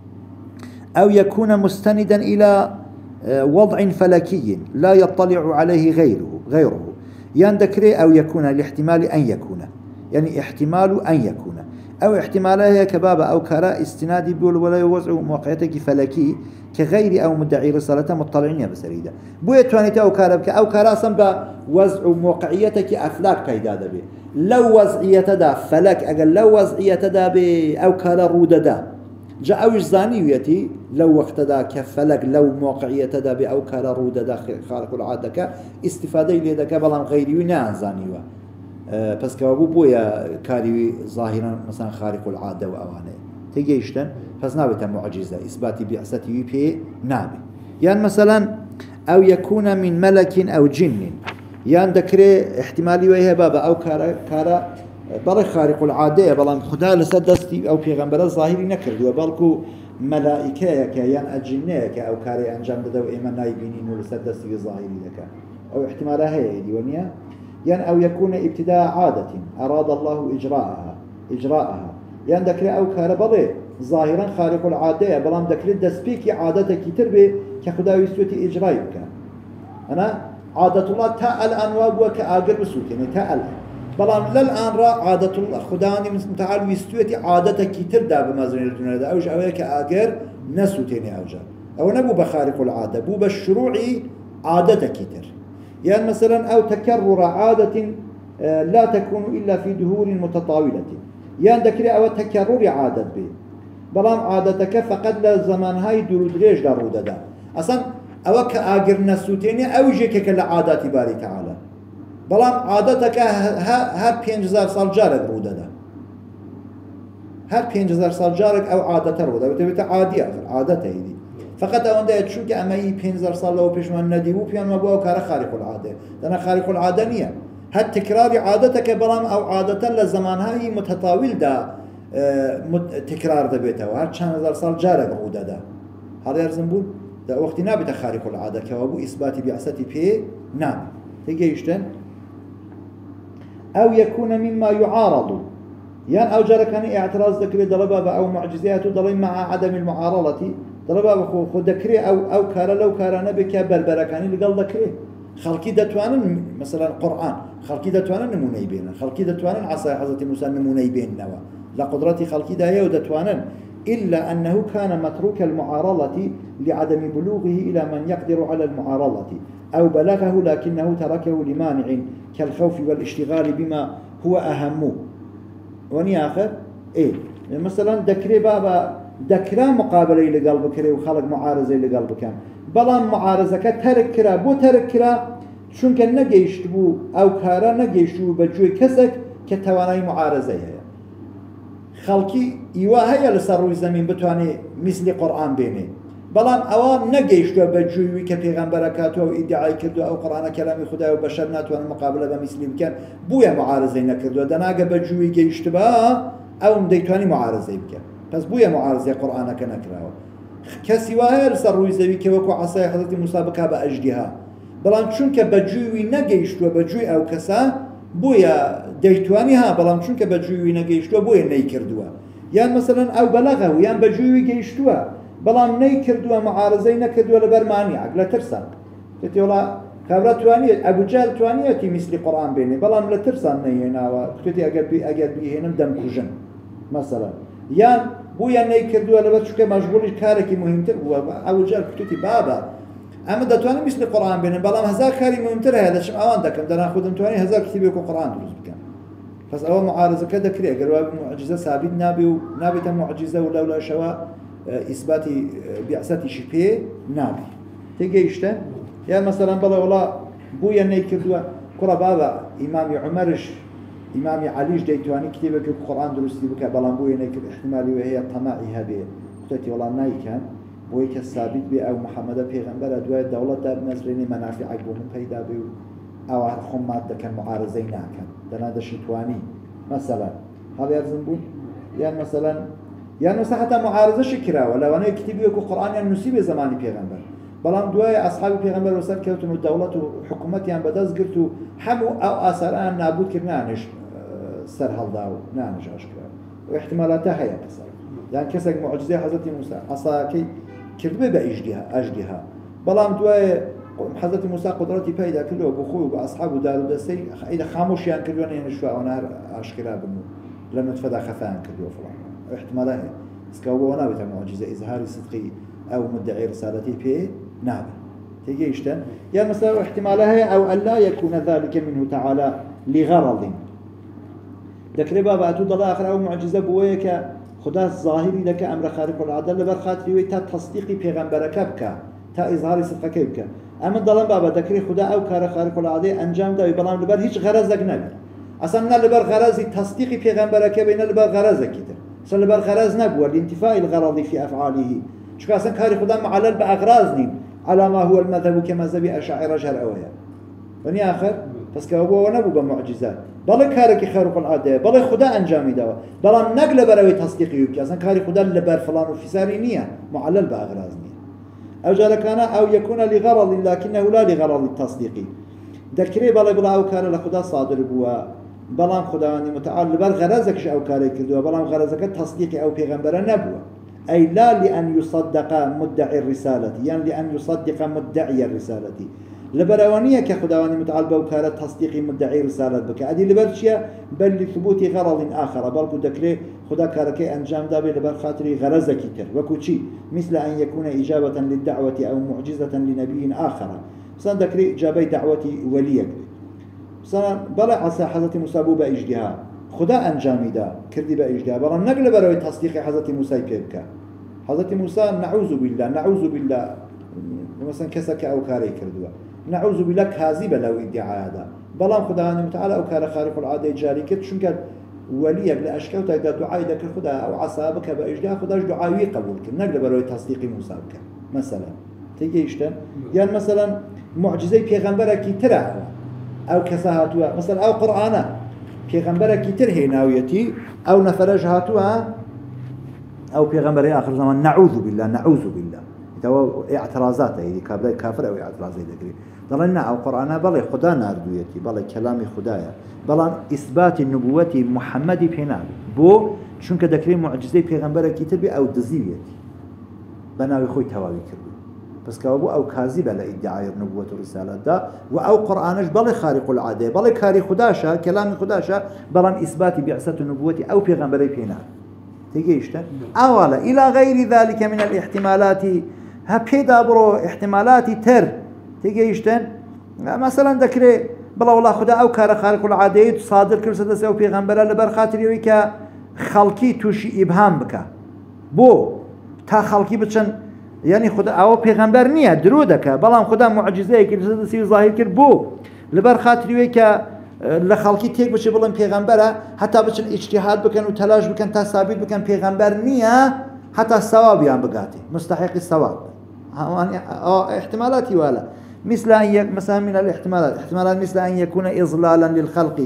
او يكون مستندا الى وضع فلكي لا يطلع عليه غيره غيره يندكري او يكون الاحتمال ان يكون يعني احتمال ان يكون أو احتمالها كبابة أو كراء استنادي بول ولا يوزع موقعيتك فلكي كغير أو مدعي رسالة مطلعين يا بسريدة بو يتوانيت أو كاربك أو كراء سنبا وزع موقعيتك أفلاك كيدادا بي لو وزعية دا فلك أقل لو وزعية دا بي أو كراء رودة دا جاء أوش زانيويتي لو وقت دا كفلك لو موقعية دا بي أو كراء رودة دا خارق العادة استفادة إليه دا بلان غيري ونان زانيوه بس كابو بويا كاري ظاهرا مثلا خارق العاده واوانه تيجيشتن بس نابته معجزه اثبات بعثته بي نابي يعني مثلا او يكون من ملك او جن يعني ذكر احتمالي وهي بابا او كارا كارا بەڵێ خارق العادەیە بەڵام خدا لەسەر دەستی ئەو پێغەمبەرە ظاهری نەکردووە بەڵکو مەلائیکەیەکە یان ئەجینەیەکە ئەو کارەی ئەنجام دەدە و ئێمە نایبینین و لەسەر دەستی ظاهری دەکە ئەو احتمالە هەیە دیوە نییە یان ئەو یەکونە ابتداء عادة أراد الله إجراءها إجراءها یان دەکرێت ئەو کارە بەڵێ ظاهرا خارق العادەیە بەڵام دەکرێت دەستپێکی عادەتێکی تر بێ کە خدا ویستوێتی ئیجرای بکە ئەنا عادة الله تا الآن وابووە کە ئاگر بسووتێنێ تا الآن بەڵام لەلئان ڕا عادة الله خدانی متعال ویستوێتی عادەتێکی تردا بمەزرێنێت دونیادا ئەوش ئەوەیە کە ئاگر نەسووتێنێ ئەوجا ئەوە نەبوو بە خارق العادە بوو بە شروعی عادەتێکی تر يعني مثلا أو تكرر عادة لا تكون إلا في دهور متطاولة يعني ذكر أو تكرر عادة به بلام عادتك فقد لزمان هاي درودريج دارودة دا أصلا أو كأجر نسوتيني أو جيك كالعادات باري تعالى بلام عادتك هر بينج زار صار جارك رودة دا هر بينج زار صار جارك أو عادة رودة وتبت عادية عادته هذه فقط أون ده شو كأما ي بينزر صار له بيشمان نديو بيان ما بوا كاره خارق العادة ده خارق العادة نية هاد تكرار عادتك برام أو عادة لزمان هاي متطاول ده اه تكرار ده بيته وهاد شان زر صار جارك عودة ده هذا يرزم بول ده وقت نابت خارق العادة كوابو إثبات بعثتي بي نعم تيجي يشتن أو يكون مما يعارض يعني أو جرى كان اعتراض ذكر ضربة أو معجزات ضرب مع عدم المعارضة ضربة بخو خود ذكري أو أو كار لو كارنا بك بربركاني لقال ذكري خلقي دتوان مثلا القرآن خلقي دتوان نموني بين خلقي دتوان عصا حضرة موسى نموني بين نوا لا قدرتي خلقي ده ودتوان إلا أنه كان متروك المعارضة لعدم بلوغه إلى من يقدر على المعارضة أو بلغه لكنه تركه لمانع كالخوف والاشتغال بما هو أهم وني آخر إيه مثلا ذكري بابا ذكرى مقابلة اللي قلبك كري وخلق معارضة اللي قلبك كان بلان معارضة كترك كرا بو ترك كرا شون كان نجيشت بو أو كارا نجيشت بو بجوي كسك كتواني معارضة هي خلقي إيوه هي لسروي زمين بتواني مثل قرآن بيني بلان أوان نجيشت بجوي كبيغمبركاته أو إدعاء كردو أو قرآن كلام خدا وبشرنا توان مقابلة بمثل كان بويا معارضة نكردو دناقة بجوي جيشت با أو مديتواني معارضة بكان بس بويا معارضة قرآن كنكراوه كسي واهر سر روي زوي كوكو عصاي حضرت موسى بكا بأجدها بلان چونك بجوي نجيشتو بجوي أو كسا بويا ديتوانيها بلان چونك بجوي نجيشتو بويا نيكردوا يعني مثلا أو بلغه يعني بجوي جيشتوا بلان نيكردوا معارضة نكردوا لبرماني عقل ترسا كتي والله خبرت توانية أبو جهل توانية مثل قرآن بيني بلان لا ترسا نينا وكتي أجر بي أجر بي هنا دم كوجن مثلا يعني بويا نيكردوا لبر شو كمشغول كاركي مهمتر هو أول جال كتوتي بابا أما دتواني مثل القرآن بينهم بلام هزار كاري مهمتر هذا شم أوان دكم دنا خودم تواني هزار كتير يكون قرآن دروس بكم بس أول معارضة كذا كريه قالوا معجزة ثابت نبي ونبي معجزة ولا ولا شواء إثبات بعثة شبه نبي تيجي يشتن يعني مثلا بلا والله بويا نيكردوا كرة بابا إمام عمرش إمام عليش ديتواني كتبك القرآن درستي بك بلانبوي نيكر احتمالي وهي طماعي هبه قلتي والله نايكان بويك الثابت بي أو محمد پیغمبر أدواء الدولة دار نزريني منافع عقبهم پیدا بي أو خمات دا كان معارضين ناكن دانا دا شتواني مثلا هذا يرزم بون يعني مثلا يعني مثلا حتى معارضة شكرا ولا وانا كتبي لك القرآن يعني نسيب زماني پیغمبر بلان دواء أصحاب پیغمبر وصل كوتن الدولة وحكومتي يعني بدأز قلتوا حمو أو أسران نابود كرنانش سر هالداو نانج أشكال واحتمالاتها هي كسر يعني كسر معجزة حضرت موسى عصاكي كذبة بأجدها أجدها بلام دواء حضرت موسى قدرتي بيدا كله بخوه وبأصحابه دارو دستي إذا خاموش يعني كلون ينشوا ونهر أشكال بنو لما تفدى خفان كله فلان واحتمالها سكوا ونابت معجزة إظهار صدقي أو مدعي رسالتي بي نابل تيجي يشتن يعني مثلا احتمالها أو ألا يكون ذلك منه تعالى لغرض ذكر بابا أتو ضل آخر أو معجزة بويك خدا ظاهري لك أمر خارق العادة لبرخاتري ويتا تصديقي پیغمبرك بك تا إظهار صدقك بك أما ضلن بابا ذكر خدا أو كار خارق العادة أنجام دا بلان لبر هيج غرضك نبي أصلا لبر غرضي تصديقي پیغمبرك بين لبر غرضك كده أصلا لبر غرض نبوه لانتفاء الغرض في أفعاله شو أصلا كار خدا معلل بأغراضني على ما هو المذهب كمذهب أشاعرة جهر أويا فني آخر فسكوا ونبو بمعجزات بەڵێ کارێکی خارق العادەیە بەڵێ خدا ئەنجامی داوە بەڵام نەک لەبەرەوەی تەصدیقی بکە ئەسڵەن کاری خدا لەبەر فڵان و فیساری نییە معلل بە ئەغراض نییە ئەو جارەکانە ئەو یەکونە لغەرض لكنه لا لغەرض التصدیق دەکرێت بەڵێ بڵا ئەو کارە لە خدا صادر بووە بەڵام خداوەندی متعال لەبەر غەرەزێکش ئەو کارێک کردووە بەڵام غەرەزەکە تەصدیقی ئەو پێغەمبەرە نەبووە أي لا لأن يصدق مدعي الرسالة يعني لأن يصدق مدعي الرسالة لبروانية كخداواني متعال بوكالة تصديق مدعي رسالة بك هذه لبرشية بل لثبوت غرض آخر بل كدكري خدا كاركي أنجام دابي لبر خاطري غرزة كتر وكوشي مثل أن يكون إجابة للدعوة أو معجزة لنبي آخر مثلا دكري إجابة دعوة وليك مثلا بلا عسى حضرة موسى بو بإجدها خدا أنجامي دا كردي بإجدها بلا نقل بروي تصديق حضرة موسى كيبك حضرة موسى نعوذ بالله نعوذ بالله مثلا كسك أو كاري كردوا نعوذ بالله كاذب لو ادعاء هذا بلام خداوند متعال أو كار خارق العادة جاري كت شو قال وليك لأشكال تقدر دعاء ذاك خدا أو عصابك بإجدها خداش دعاء قبول كن نقل بروي تصديق موسى بك مثلا تيجي يشتن يعني مثلا معجزة پیغمبر كي ترى أو كسهاتوا مثلا أو قرآن پیغمبر كي ترى ناويتي أو نفرج هاتوا أو پیغمبر آخر زمان نعوذ بالله نعوذ بالله تو اعتراضات هي كابلا كافر أو اعتراضات ذكري ضلنا أو قرآن بلا خدا ناردويتي بلا كلام خدايا بلا إثبات النبوة محمد بينام بو شون كذكري معجزة پیغمبر كتاب أو دزيويتي بناوي خوي تواوي كردو بس كابو أو كاذب على ادعاء النبوة والرسالة دا وأو قرآنش بلا خارق العادة بلا كاري خداشا كلام خداشا بلا إثبات بعثة النبوة أو پیغمبر بينام تيجيشتا أولا إلى غير ذلك من الاحتمالات هبيدا برو احتمالات تر تيجيشتا مثلا ذكري بلا والله خدا أو كار خارق العادة صادر كل سدس أو پیغمبر لبر خاطر يويك خلقي توشي إبهام بك بو تا خلقي بتشن يعني خدا أو پیغمبر نية درودك بلا خدا معجزة كل سدس ظاهر كر بو لبر خاطر يويك لخلقي تيك بچه بلن پیغمبره حتى بچن اجتهاد بكن و تلاش بكن تا ثابت بكن پیغمبر نية حتى الثواب يعني بقاتي مستحق الثواب احتمالات ولا مثل أن يك مثلا من الاحتمالات احتمالات مثل أن يكون إضلالا للخلق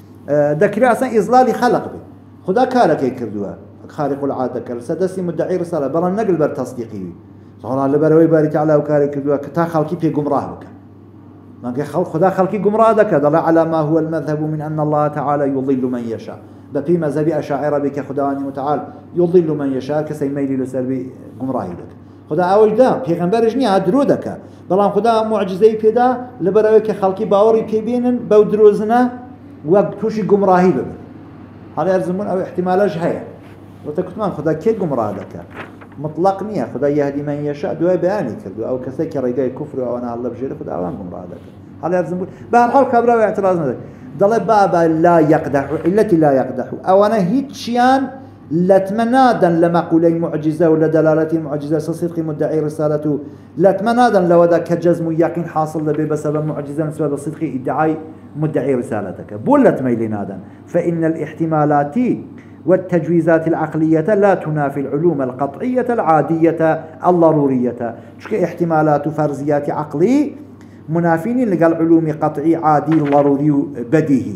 ذكر أصلا إضلال خلق به خدا كارك يكردوها خارق العادة كر سدسي مدعي رسالة بلا نقل بر تصديقي صار لبروي بارك تعالى وكارك يكردوها كتا خلقي في جمراه بك ما خدا خلقي جمراه ذاك دل على ما هو المذهب من أن الله تعالى يضل من يشاء بفي مذهب أشاعرة بك خداواني متعال يضل من يشاء كسيميلي لسلبي جمراه لك خدا أول ده پیغمبرش نیه درودك بلام خدا معجزه پیدا لبروي كخلقي باوري بيبينن بودروزنا وقتوشي جمراهي ببن هذا يلزمون أو احتمالاش هيا وتكتمان خدا كي جمراه لك مطلق نية خدا يهدي من يشاء دواء بياني كردو أو كسي كريقاي كفر أو أنا الله بجيري خدا أوان جمراه لك هذا يلزمون بهالحال كبرا واعتراضنا ذلك ضل بابا لا يقدح التي لا يقدح أو أنا هيتشيان لتمنادا لما قولي معجزة ولا دلالة معجزة صدق مدعي رسالته لتمنادا لو ذاك جزم يقين حاصل به بسبب معجزة بسبب صدق ادعاء مدعي رسالتك بولت ميلنادا فإن الاحتمالات والتجويزات العقلية لا تنافي العلوم القطعية العادية الضرورية شك احتمالات فرضيات عقلي منافين لقال علوم قطعي عادي ضروري بديهي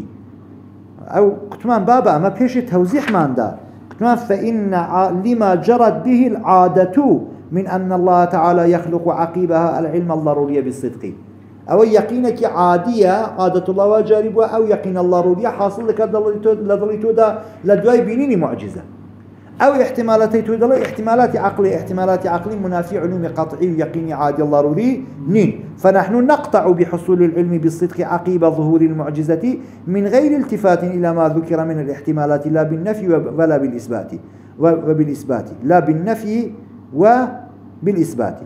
أو كتمان بابا ما بيش توزيح مان دا فإن لما جرت به العادة من أن الله تعالى يخلق عقيبها العلم الضروري بالصدق أو يقينك عادية عادة الله وجاربها أو يقين الله ضروري حاصل لك لضليتو دا لدواي بينيني معجزة أو احتمالات تودل احتمالات عقلي احتمالات عقلي منافي علوم قطعي ويقيني عادي ضروري نين فنحن نقطع بحصول العلم بالصدق عقيب ظهور المعجزة من غير التفات إلى ما ذكر من الاحتمالات لا بالنفي ولا بالإثبات وبالإثبات لا بالنفي وبالإثبات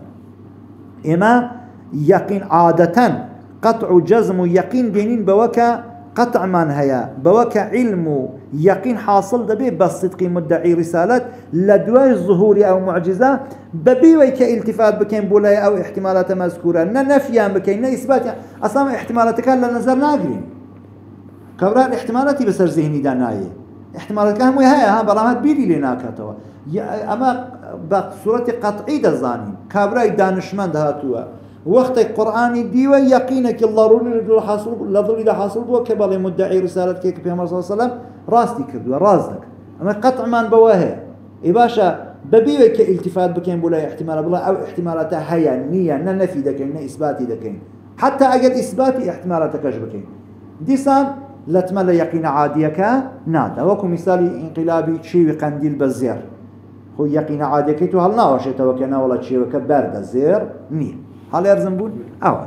إما يقين عادة قطع جزم يقين بينين بوكا قطع من هيا بوكا علم يقين حاصل دبي بالصدق مدعي رسالة لدواء الظهور أو معجزة ببيوي كالتفات بكين بولاي أو احتمالات مذكورة ننفيا بكين إثبات أصلا احتمالات كان لنظر ناقرين كبران احتمالاتي بسر ذهني داناية احتمالات كان هي ها برامات بيلي لناكتوا أما بصورة قطعي دزانين كبران دانشمند هاتوا وقت القرآن ديوة يقينك الضروري لحاصل لضروري لحاصل بو كبال مدعي رسالة كيك في محمد صلى الله عليه وسلم راستي كردوا رازك أما قطع من بواهي إباشا ببيوة كالتفات بكين بولا احتمال بلا أو احتمالاتها هيا نية ننفي دكين نإثباتي دكين حتى أجد إثباتي احتمالاتك بكين ديسان لتمل يقين عاديك نادا وكو مثالي انقلابي شيوي قنديل بالزير هو يقين عاديك تو هل ناوشيتا وكنا ولا شيوي كبارد الزير نية هل يرزم بون؟ أول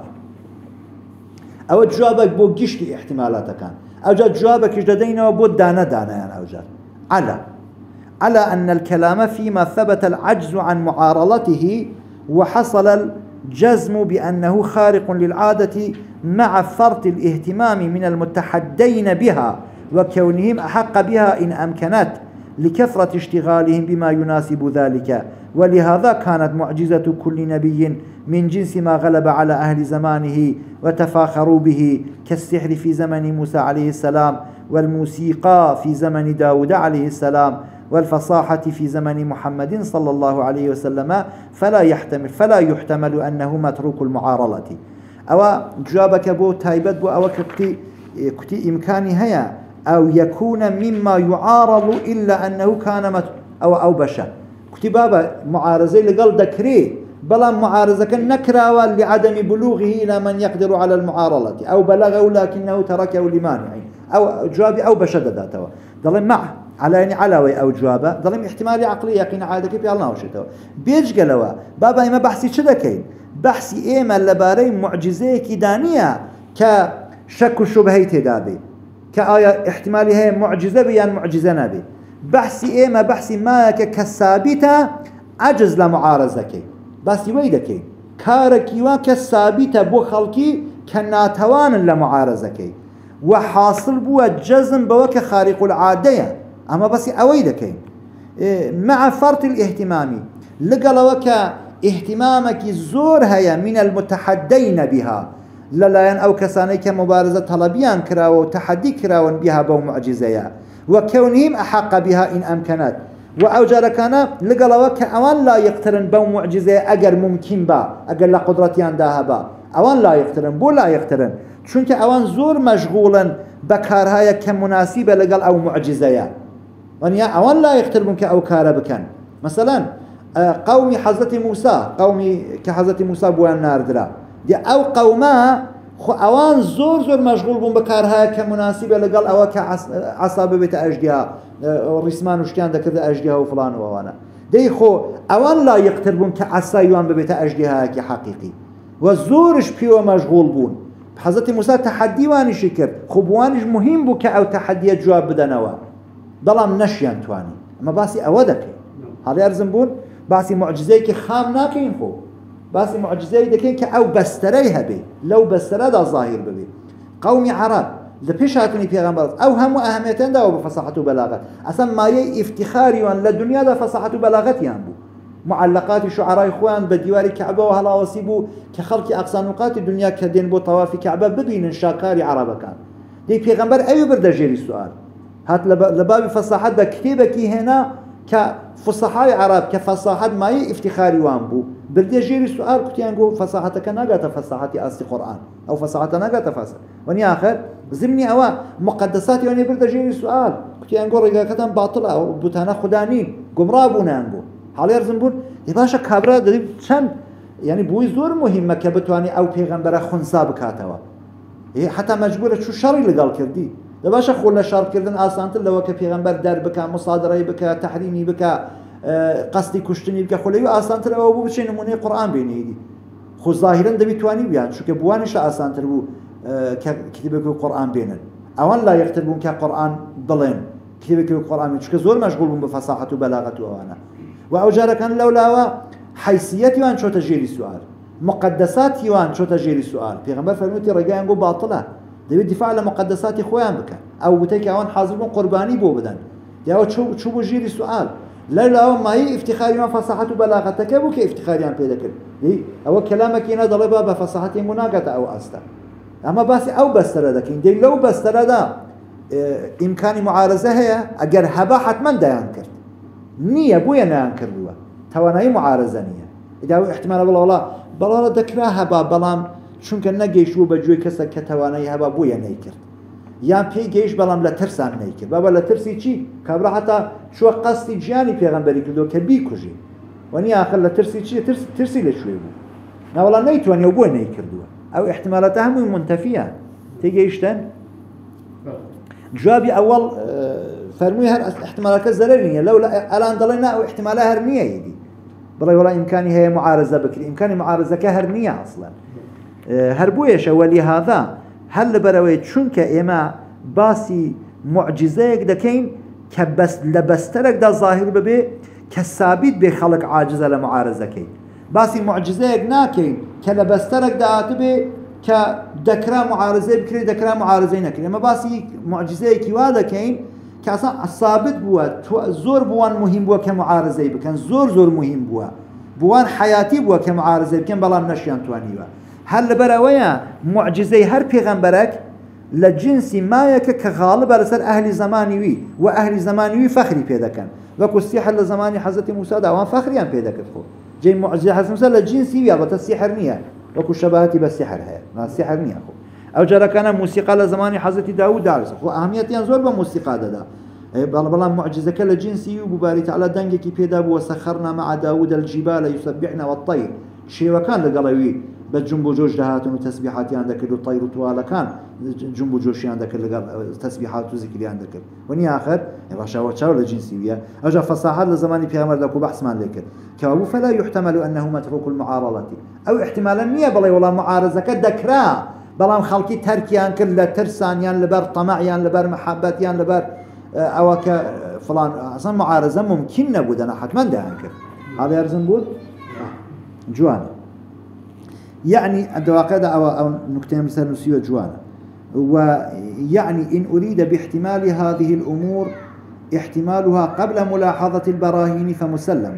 أو جوابك بو قشتي احتمالاتك كان أو جاد جوابك جدينا وبو دانا دانا يعني أو جاد على على أن الكلام فيما ثبت العجز عن معارضته وحصل الجزم بأنه خارق للعادة مع فرط الاهتمام من المتحدين بها وكونهم أحق بها إن أمكنت لكثرة اشتغالهم بما يناسب ذلك ولهذا كانت معجزة كل نبي من جنس ما غلب على أهل زمانه وتفاخروا به كالسحر في زمن موسى عليه السلام والموسيقى في زمن داود عليه السلام والفصاحة في زمن محمد صلى الله عليه وسلم فلا يحتمل فلا يحتمل أنه متروك المعارضة أو جوابك بو تايبت بو أو كتي كتي إمكاني هيا أو يكون مما يعارض إلا أنه كان مت أو أو بشر كتي بابا معارضة لقل ذكري بلا معارضة كان نكرا لعدم بلوغه إلى من يقدر على المعارضة أو بلغه لكنه تركه لمانع أو جوابي أو بشر ذاته ضل معه على يعني على أو جوابه ضل احتمالي عقلي يقين عادة كيف الله وشته بيج قالوا بابا ما بحثي شذا كين بحثي إيه ما لباري معجزة كدانية كشك وشبهة تدابي كآية احتمالي هي معجزة بيان معجزة نبي بحثي إيه ما بحثي ما كثابتة عجز لمعارضة كي بس يويدا كي كاركيوا كثابتة بو خلقي كناتوان لمعارضة كي وحاصل بو جزم بوك خارق العادية أما بس أويدا كي مع فرط الاهتمام لقلوك اهتمامك زور هيا من المتحدين بها للاين أو كسانيك مبارزة طلبيان كراو وتحدي كراون بها بو معجزة وكونهم أحق بها إن أمكنت وأوجار كان لقلوك أوان لا يقترن بو معجزة أجر ممكن با أجر لا قدرتيان داها با أوان لا يقترن بو لا يقترن چونك أوان زور مشغولا بكارها كمناسبة لقل أو معجزة ونيا أوان لا يقتربون كأو كار بكن مثلا قومي حضرة موسى قومي كحضرة موسى بوان ناردرا دي أو قوما خو أوان زور زور مشغول بون بكارها كمناسبة لقل أو كعصابة بيت أجدها رسمان وشتيان دا كذا أجدها وفلان ووانا دي خو أوان لا يقتربون كعصايوان ببيت أجدها كحقيقي والزورش بيو مشغول بون حضرة موسى تحدي واني شكر خبوانش مهم بو كأو تحدي جواب بدنوا ضلام نشيان تواني اما باسي اودك هذا يرزم بون باسي معجزه كي خام ناكين خو باسي معجزه دكين كأو بستريها بي لو بسترى دا ظاهر ببي قومي عرب ذا بيشاتني پیغمبر او هم اهميتين دا وبفصاحه وبلاغه اصلا ما ي افتخاري وان للدنيا دا فصاحه وبلاغتي ينبو معلقات شعراء اخوان بديوار كعبه وهلا وصيبو كخلق اقصى نقاط الدنيا كدين بو طواف كعبه ببين شاكاري عرب كان دي پیغمبر ايو بردجيري السؤال هات لباب فصاحة دا كتابك هنا كفصحاء عرب كفصاحة ماي افتخاري وانبو بردي جيري سؤال كنت ينقو فصاحتك ناقات فصاحتي أصل قرآن أو فصاحة ناقات فصاحة وني آخر زمني أوا مقدساتي واني بردي جيري سؤال كنت ينقو رقاقة باطلة أو بوتانا خدانين قمرابونا ينقو حالي يرزنبون يباشا كابرا دي چند يعني بوي زور مهمة كبتواني أو پیغمبر خنصا بكاتوا حتى مجبورة شو شري لقال كردي دباشا خولا شرط كردن آسانتر لو كبيغمبر در بكا مصادرة بكا تحريمي بكا قصدي كشتني بكا خوليو آسانتر أو بو بشي نموني قرآن بيني دي خو ظاهرا دبي تواني بيان شو كبوانش آسانتر بو كتبك القرآن بينن اوان لا يقتربون كقرآن ضلين كتبك القرآن شو كزور مشغول بفصاحة وبلاغة وانا وأوجار كان لولا حيثيتي وان شو تجيري السؤال مقدساتي وان شو تجيري السؤال بيغمبر فرموتي رجاء نقول باطلة دبي دفاع على مقدسات اخوان بك او بتيك اوان حاضرون قرباني بو بدن يا شو شو بجيري السؤال لا لا ما هي افتخاري ما فصاحته بلاغتك بو كيف افتخاري عن بيدك اي او كلامك هنا ضربه بفصاحته مناقته او استا اما بس او بسترده كين دي لو بسترده امكاني معارضه هي اگر هبا حتما دا ينكر نيه بو ينكر بو تواناي معارضه نيه اذا احتمال والله والله بەڵام دەکرا هەبا بەڵام چونکە نەگەیشتوو بە گوێی کەسە کە توانایی هەبا بۆیە نەیکرد یان پێی گەیشت بەڵام لە ترسان نەیکرد بابە لە ترسی چی کابرا هەتا چووە قەستی گیانی پێغەمبەری کردو کە بیکوژی وەنی آخر لە ترسی چی ترسی لەکوێ بوو ناوەڵام نەیتوانێ و بۆی نەیکردووە ئەو احتمالاتە هەمووی منتەفیە تێگەیشتن جوابی ئەوەڵ فەرمووی هەر احتمالەکە زەرەری نییە لەو ئەلان دەڵێ نا ئەو احتمالە هەر نییە ئیدی بڵێ وەڵا ئیمکانی هەیە معارەزە بکری ئیمکانی معارەزەکە هەر نییە ئەسڵەن هەر بۆیەشە وەلیهاذا هەر لەبەرەوەی چونکە ئێمە باسی معجزەیەک دەکەین کە لە بەستەرێکدا ظاهر ببێ کە سابیت بێ خەڵک عاجزە لە معارەزەکەی باسی معجزەیەک ناکەین کە لە بەستەرێکدا هاتبێ کە دەکرا معارەزەی بکرێت دەکرا معارەزەی نەکرێت ئێمە باسی معجزەیەکی وا دەکەین کە ئەسڵەن ثابت بووە زۆر بووان مهم بووە کە معارەزەی بکەن زۆر زۆر مهم بووە بووان حیاتی بووە کە معارەزەی بکەن بەڵام نەشیان توانیوە هەر لەبەرەوەیە معجزەی هەر پێغەمبەرێک لە جنسی مایەکە کە غاڵبە لەسەر ئەهلی زەمانی وی و ئەهلی زەمانی وی فەخری پێ دەکەن وەکو سیحر لە زەمانی حەزەتی موسادا ئەوان فەخریان پێ دەکرد خۆ جێی معجزەی حەزەتی موسا لە جنسی وی البەتە سیحر نییە وەکو شەباهەتی بە سیحر هەیە سیحر نییە خۆ ئەو جارەکانە موسیقا لە زەمانی حەزەتی داوود داویست خۆ ئەهەمیەتیان زۆر بە موسیقا دەدا بەڵام معجزەکە لە جنسی و بواری تەعالا دەنگێکی پێدا بووە سەخەرنا مع داوود الجبال يسبحن والطير شێوەکان لەگەڵەوی بە جنب و جۆش دەهاتن و تەسبیحاتیان دەکرد و طەیر و توالەکان جنب و جۆشیان دەکرد لەگەڵ تەسبیحات و زیکریان دەکرد وەنی آخر باشەوە چاو لە جنسی ویە ئەوجا فەساحات لە زمانی پێغەمبەردا و بەحسمان لێ کرد کەوابوو فەلا يحتمل أنه متروك المعارضة ئەو احتمالا نییە بڵێ وەڵام معارەزەکە دەکرا بەڵام خەڵکی تەرکیان کرد لە ترسانیان لەبەر تەمەعیان لەبەر محەبەتیان لەبەر ئەوە کە فڵان ئەسڵەن معارەزە ممکن نەبوو دەنا حتمەن دەیان کرد هەڵی ئەرزم بود جوانە يعني الدواقع أو أو نكتة مثل نسيو جوانا ويعني إن أريد باحتمال هذه الأمور احتمالها قبل ملاحظة البراهين فمسلم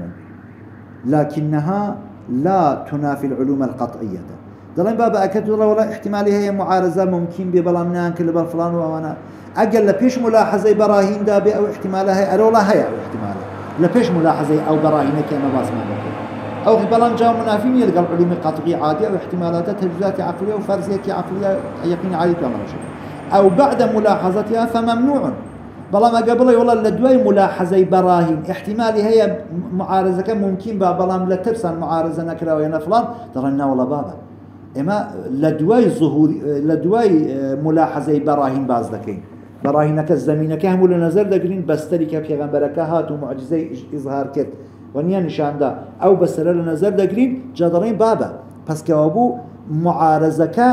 لكنها لا تنافي العلوم القطعية دلين بابا أكد والله ولا احتمالها هي معارضة ممكن ببلامنان كل بالفلان وأنا أجل لبيش ملاحظة براهين دا أو احتمالها هي أرولا هي أو احتمالها لبيش ملاحظة أو براهين كما باسمه أو بلان جاء منافين يلقى العلوم القطعية عادية أو احتمالات تجزئات عقلية وفرضيات عقلية يقين عالي كما نشوف أو بعد ملاحظتها فممنوع بلان قبل والله لدواي ملاحظة براهين احتمالي هي معارضة ممكن بلان لا ترسل معارضة نكرة وينا فلان ترى والله بابا إما لدواي ظهور لدواي ملاحظة براهين باز دكين براهينك الزمينة كهم ولا نظر دقرين بستري كيف يغنبرك هات ومعجزة إظهار كت ونیا نشان دا او بسره لنظر دگرین جدارین بابا پس که ابو معارضه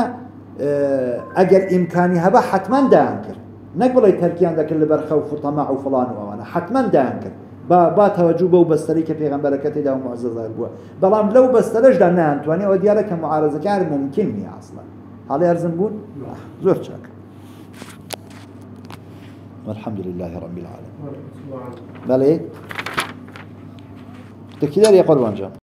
اگر امکانی هبا حتما دهان کرد نقبل ترکیان دکل لبر خوف و طمع و فلان و وانا حتما دهان کرد با با توجه به بستری که پیغمبر کتی دا و معجزه بوا بلام لو بسترش دا نه انتوانی و دیاره که معارضه کار ممکن نیه اصلا حالی ارزم بود زور چاک والحمد لله رب العالمين بله تكيدار يا قربان جان